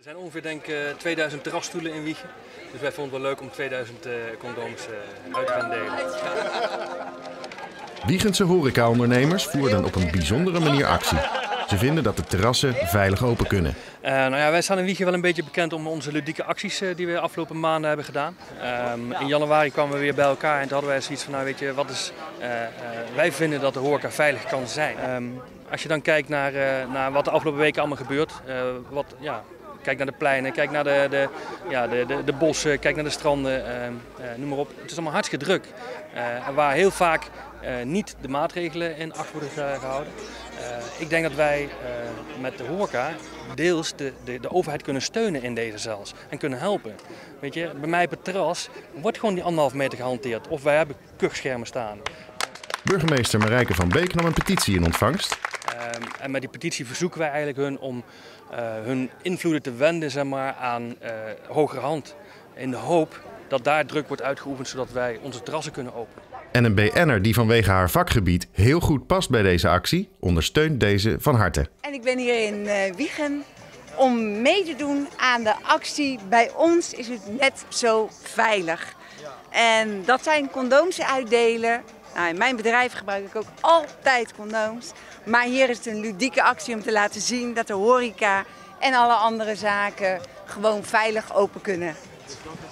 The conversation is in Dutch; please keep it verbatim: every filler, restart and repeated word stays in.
Er zijn ongeveer denk ik tweeduizend terrasstoelen in Wijchen. Dus wij vonden het wel leuk om tweeduizend uh, condooms uh, uit te gaan delen. Wijchense horecaondernemers voerden op een bijzondere manier actie. Ze vinden dat de terrassen veilig open kunnen. Uh, nou ja, wij staan in Wijchen wel een beetje bekend om onze ludieke acties uh, die we de afgelopen maanden hebben gedaan. Um, in januari kwamen we weer bij elkaar en toen hadden wij zoiets van, nou weet je, wat is, uh, uh, wij vinden dat de horeca veilig kan zijn. Um, als je dan kijkt naar, uh, naar wat de afgelopen weken allemaal gebeurt, uh, wat, ja, kijk naar de pleinen, kijk naar de, de, ja, de, de, de bossen, kijk naar de stranden, uh, uh, noem maar op. Het is allemaal hartstikke druk. Uh, waar heel vaak uh, niet de maatregelen in acht worden gehouden. Uh, ik denk dat wij uh, met de horeca deels de, de, de overheid kunnen steunen in deze zelfs en kunnen helpen. Weet je, bij mij op het terras wordt gewoon die anderhalf meter gehanteerd of wij hebben kuchschermen staan. Burgemeester Marijke van Beek nam een petitie in ontvangst. Uh, en met die petitie verzoeken wij eigenlijk hun om uh, hun invloeden te wenden, zeg maar, aan uh, hogere hand. In de hoop dat daar druk wordt uitgeoefend zodat wij onze terrassen kunnen openen. En een B N'er die vanwege haar vakgebied heel goed past bij deze actie, ondersteunt deze van harte. En ik ben hier in uh, Wijchen om mee te doen aan de actie Bij ons is het net zo veilig. En dat zijn condooms uitdelen. Nou, in mijn bedrijf gebruik ik ook altijd condooms. Maar hier is het een ludieke actie om te laten zien dat de horeca en alle andere zaken gewoon veilig open kunnen.